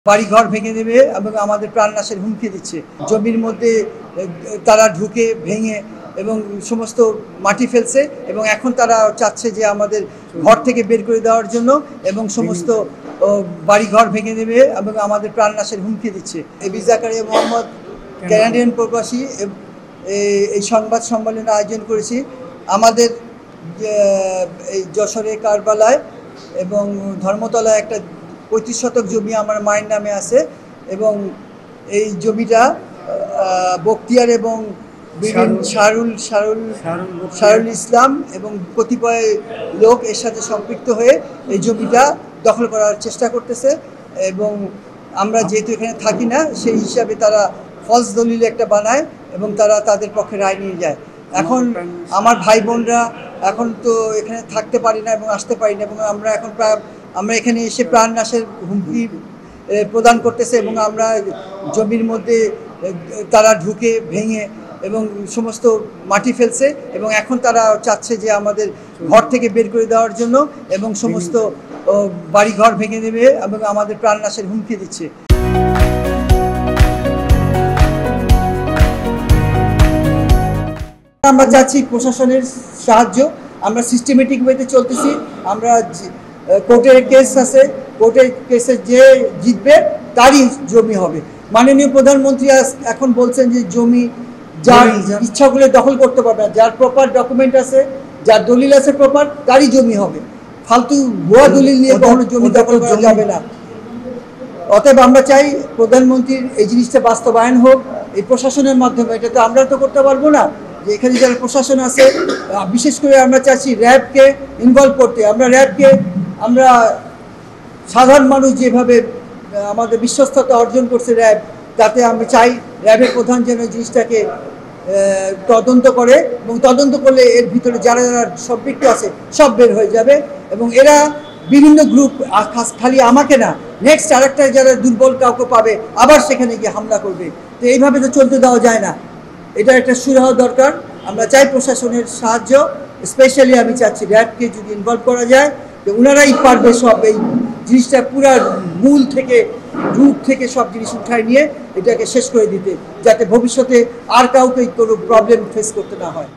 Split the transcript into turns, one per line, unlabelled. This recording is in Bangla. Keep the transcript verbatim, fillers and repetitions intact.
বাড়িঘর ভেঙে দেবে এবং আমাদের প্রাণনাশের হুমকি দিচ্ছে। জমির মধ্যে তারা ঢুকে ভেঙে এবং সমস্ত মাটি ফেলছে এবং এখন তারা চাচ্ছে যে আমাদের ঘর থেকে বের করে দেওয়ার জন্য এবং সমস্ত বাড়িঘর ভেঙে দেবে এবং আমাদের প্রাণনাশের হুমকি দিচ্ছে। এবি জাকারিয়া মোহাম্মদ কানাডিয়ান প্রবাসী এই সংবাদ সম্মেলনের আয়োজন করেছি। আমাদের এই যশোরে কারবালায় এবং ধর্মতলায় একটা পঁয়ত্রিশ শতক জমি আমার মায়ের নামে আছে এবং এই জমিটা বখতিয়ার এবং শাহরুল শাহরুল শাহরুল ইসলাম এবং কতিপয় লোক এর সাথে সম্পৃক্ত হয়ে এই জমিটা দখল করার চেষ্টা করতেছে এবং আমরা যেহেতু এখানে থাকি না সেই হিসাবে তারা ফলস দলিল একটা বানায় এবং তারা তাদের পক্ষে রায় নিয়ে যায়। এখন আমার ভাই বোনরা এখন তো এখানে থাকতে পারি না এবং আসতে পারি না এবং আমরা এখন প্রায় আমরা এখানে এসে প্রাণনাশের হুমকি প্রদান করতেছে এবং আমরা জমির মধ্যে তারা ঢুকে ভেঙে এবং সমস্ত মাটি ফেলছে এবং এখন তারা চাচ্ছে যে আমাদের ঘর থেকে বের করে দেওয়ার জন্য এবং সমস্ত বাড়িঘর ভেঙে দেবে এবং আমাদের প্রাণনাশের হুমকি দিচ্ছে। আমরা চাচ্ছি প্রশাসনের সাহায্য। আমরা সিস্টেমেটিক ওয়েতে চলতেছি। আমরা কোর্টের কেস আছে, কোর্টের কেসে যে জিতবে তারই জমি হবে। মাননীয় প্রধানমন্ত্রী এখন বলছেন যে জমি যার ইচ্ছা করলে দখল করতে পারবে না, যার প্রপার ডকুমেন্ট আছে, যার দলিল আছে প্রপার, তারই জমি হবে। ফালতু ভুয়া দলিল নিয়ে কখনো জমি দখল করা যাবে না। অতএব আমরা চাই প্রধানমন্ত্রীর এই জিনিসটা বাস্তবায়ন হোক এই প্রশাসনের মাধ্যমে। এটা তো আমরা তো করতে পারবো না, যে এখানে যারা প্রশাসন আছে, বিশেষ করে আমরা চাচ্ছি র্যাবকে ইনভলভ করতে। আমরা র্যাবকে আমরা সাধারণ মানুষ যেভাবে আমাদের বিশ্বস্ততা অর্জন করছে র্যাব, তাতে আমরা চাই র্যাবের প্রধান যেন জিনিসটাকে তদন্ত করে এবং তদন্ত করলে এর ভিতরে যারা যারা সম্পৃক্ত আছে সব বের হয়ে যাবে এবং এরা বিভিন্ন গ্রুপ, খালি আমাকে না, নেক্সট আরেকটা যারা দুর্বল কাউকে পাবে আবার সেখানে গিয়ে হামলা করবে। তো এইভাবে তো চলতে দেওয়া যায় না, এটা একটা শুরু হওয়া দরকার। আমরা চাই প্রশাসনের সাহায্য, স্পেশালি আমি চাচ্ছি র্যাবকে যদি ইনভলভ করা যায়, যে ওনারাই পারবে সব এই জিনিসটা পুরা মূল থেকে রূপ থেকে সব জিনিস উঠায় নিয়ে এটাকে শেষ করে দিতে, যাতে ভবিষ্যতে আর কাউকে কোনো প্রবলেম ফেস করতে না হয়।